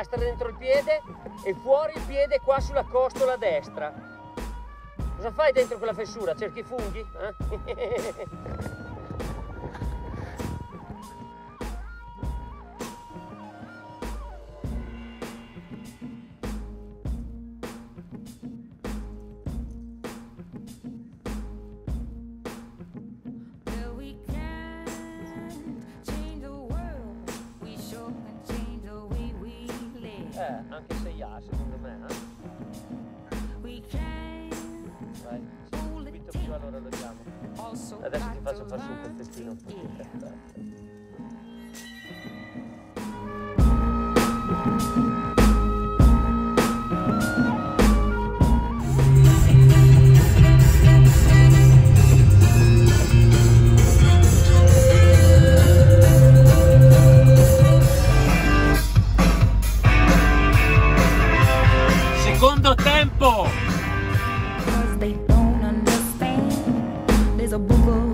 piastra dentro il piede e fuori il piede qua sulla costola destra. Cosa fai dentro quella fessura? Cerchi i funghi? Eh? Anche 6A secondo me, Vai, subito più, allora lo diamo. Adesso ti faccio fare su un pezzettino. Secondo tempo! They don't understand. There's a book of